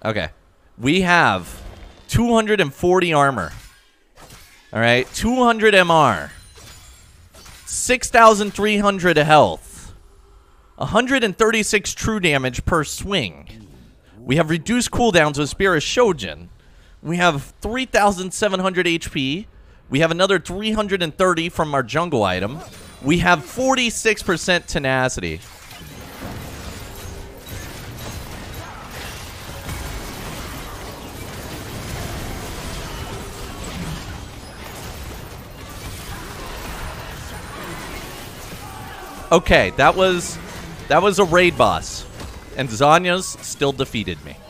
Okay. We have 240 armor. All right. 200 MR. 6,300 health. 136 true damage per swing. We have reduced cooldowns with Spear of Shojin. We have 3,700 HP. We have another 330 from our jungle item. We have 46% tenacity. Okay, that was a raid boss. And Zhonya's still defeated me.